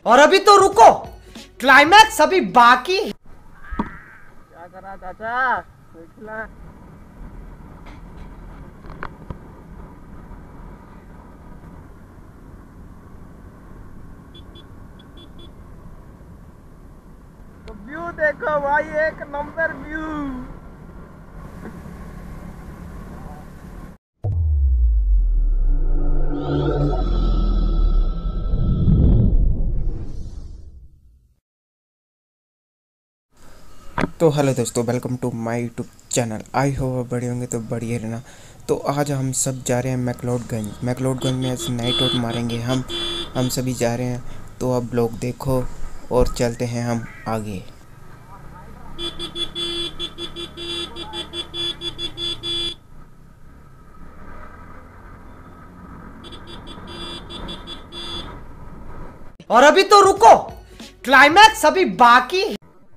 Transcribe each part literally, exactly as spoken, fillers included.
और अभी तो रुको, क्लाइमैक्स अभी बाकी है। क्या करा चाचा? देखला तो व्यू देखो भाई, एक नंबर व्यू। तो हेलो दोस्तों, welcome to my YouTube channel. I hope बड़े होंगे तो बढ़िया रहना। तो आज हम सब जा रहे हैं मैक्लोडगंज। मैक्लोडगंज में आज नाइट आउट मारेंगे हम हम सभी जा रहे हैं। तो अब ब्लॉग देखो और चलते हैं हम आगे। और अभी तो रुको, क्लाइमैक्स अभी बाकी है।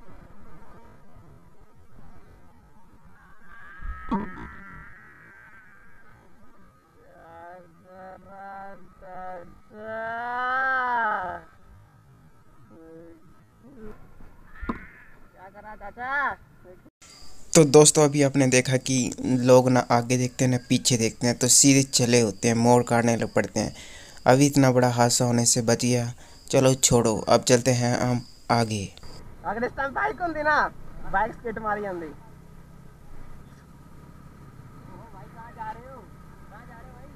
क्या करा चाचा? तो दोस्तों, अभी आपने देखा कि लोग ना आगे देखते हैं ना पीछे देखते हैं, तो सीधे चले होते हैं, मोड़ काटने लग पड़ते हैं। अभी इतना बड़ा हादसा होने से बच गया। चलो छोड़ो, अब चलते हैं हम आगे। अगर इस टाइम बाइक होती ना, बाइक स्किट मारी जाती। भाई कहाँ जा रहे हो? कहाँ जा रहे हो भाई?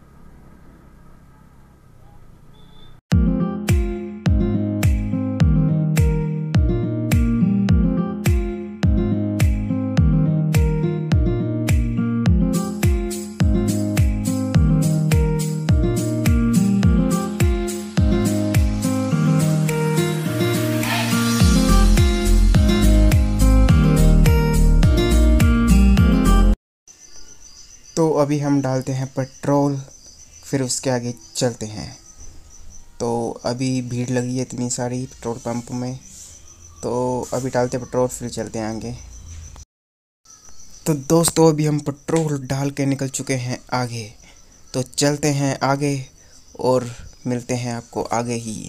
तो अभी हम डालते हैं पेट्रोल, फिर उसके आगे चलते हैं। तो अभी भीड़ लगी है इतनी सारी पेट्रोल पंप में, तो अभी डालते हैं पेट्रोल, फिर चलते हैं आगे। तो दोस्तों, अभी हम पेट्रोल डाल के निकल चुके हैं आगे। तो चलते हैं आगे और मिलते हैं आपको आगे ही।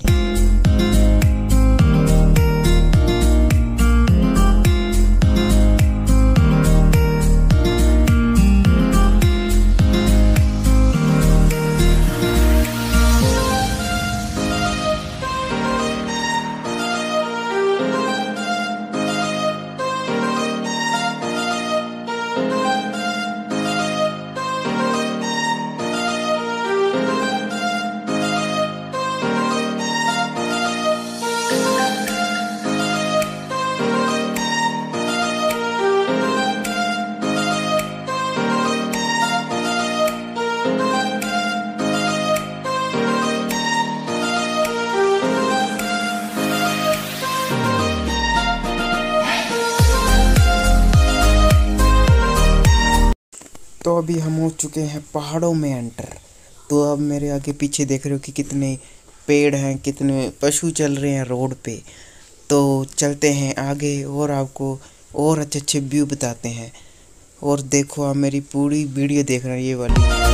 तो अभी हम हो चुके हैं पहाड़ों में एंटर। तो अब मेरे आगे पीछे देख रहे हो कि कितने पेड़ हैं, कितने पशु चल रहे हैं रोड पे। तो चलते हैं आगे और आपको और अच्छे अच्छे व्यू बताते हैं। और देखो, आप मेरी पूरी वीडियो देख रहे हैं ये वाली।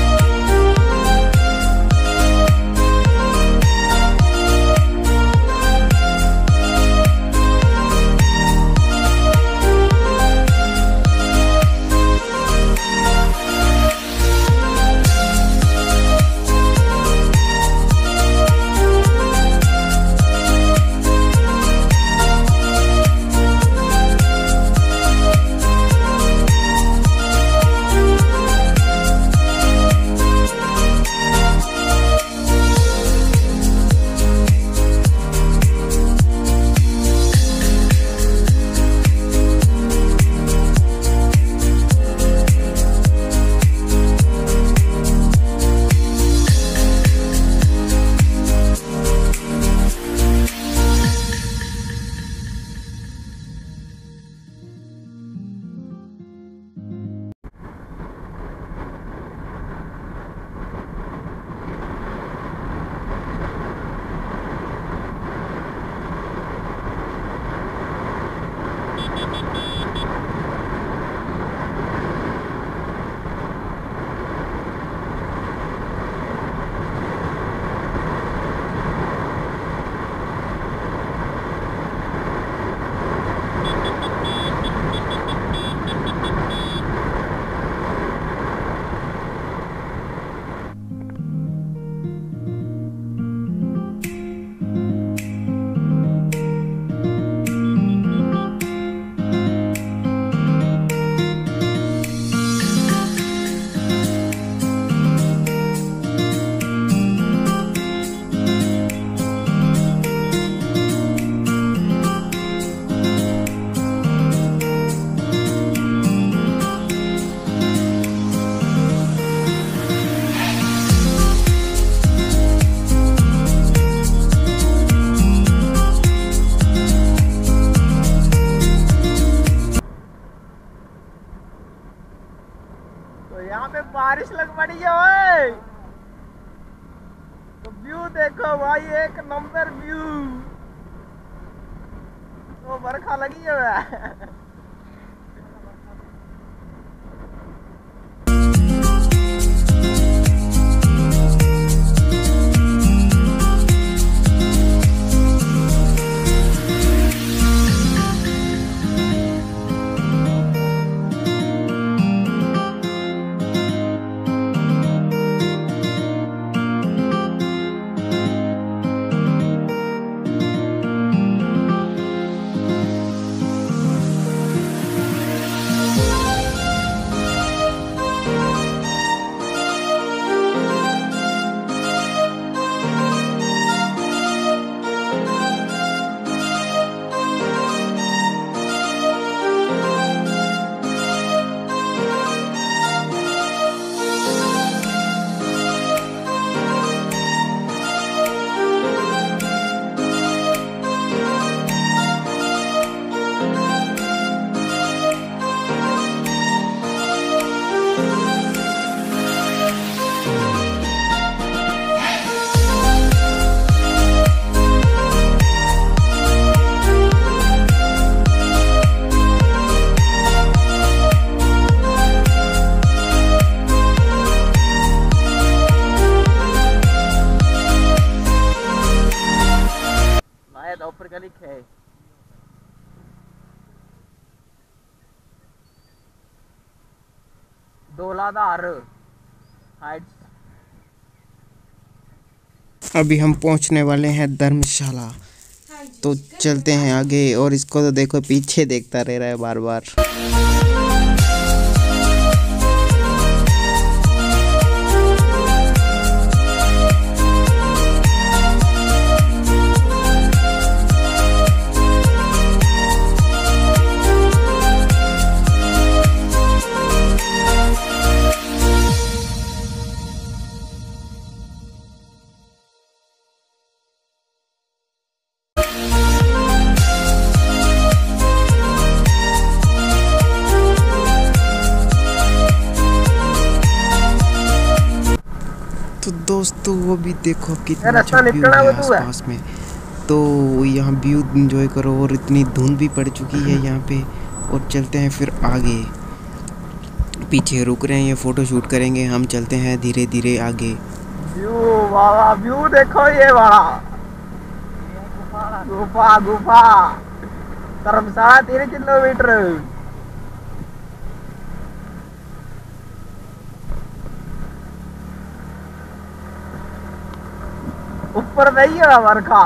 व्यू देखो भाई, एक नंबर व्यू। तो बरखा लगी है। ऊपर का लिखे है धौलाधार हाइट्स। अभी हम पहुंचने वाले हैं धर्मशाला, तो चलते हैं आगे। और इसको तो देखो पीछे देखता रह रहा है बार बार। तो दोस्तों वो भी देखो कितना अच्छा व्यू है आसपास में। तो यहाँ व्यू एंजॉय करो। और इतनी धुंध भी पड़ चुकी है यहाँ पे। और चलते हैं फिर आगे। पीछे रुक रहे हैं, ये फोटो शूट करेंगे। हम चलते हैं धीरे धीरे आगे। व्यू वाला व्यू देखो, ये वाला गुफा गुफा धर्मशाला तीन किलोमीटर। ऊपर नहीं है बरखा।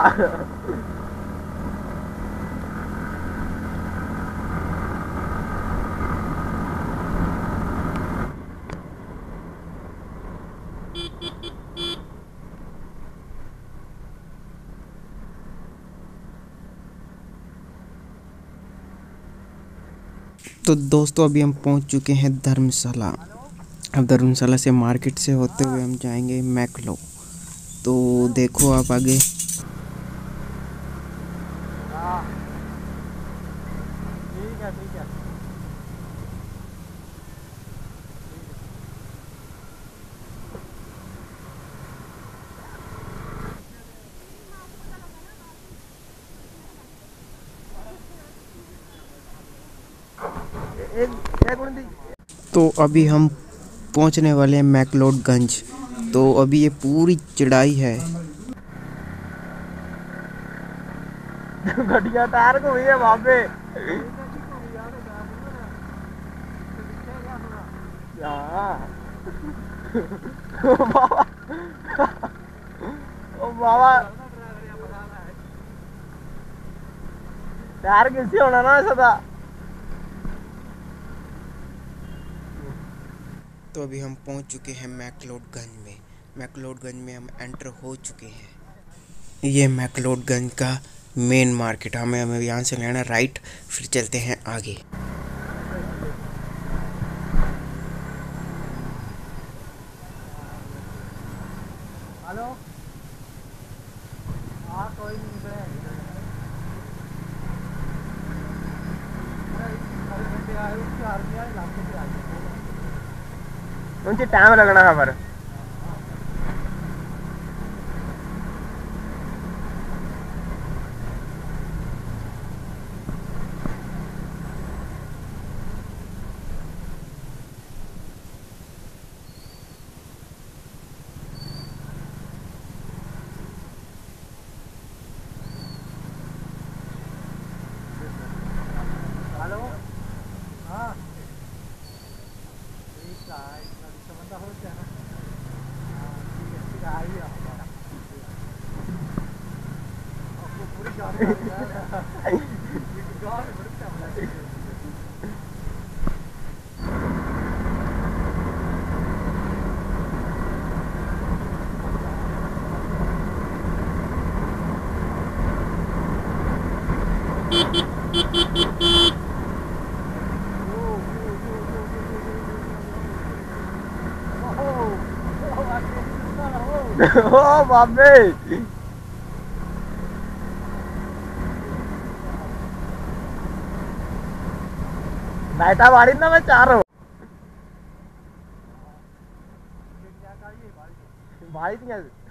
तो दोस्तों अभी हम पहुंच चुके हैं धर्मशाला। अब धर्मशाला से मार्केट से होते हुए हम जाएंगे मैक्लो। तो देखो आप आगे। ठीक है ठीक है। तो अभी हम पहुंचने वाले हैं मैक्लोडगंज। तो अभी ये पूरी चढ़ाई है। घटिया टायर को है वहाँ पे। ओ बाबा, ओ बाबा टायर किसी होना ना ऐसा था। तो अभी हम पहुंच चुके हैं मैक्लोडगंज में। मैक्लोडगंज में हम एंटर हो चुके हैं। ये मैक्लोडगंज का मेन मार्केट। हमें हमें यहाँ से लेना राइट, फिर चलते हैं आगे। हेलो, हाँ कोई नहीं निकले। उनसे टाइम लगना है पर। ओ बाबे बैठा बाड़ी ना मैं चाह रहा हूँ भाई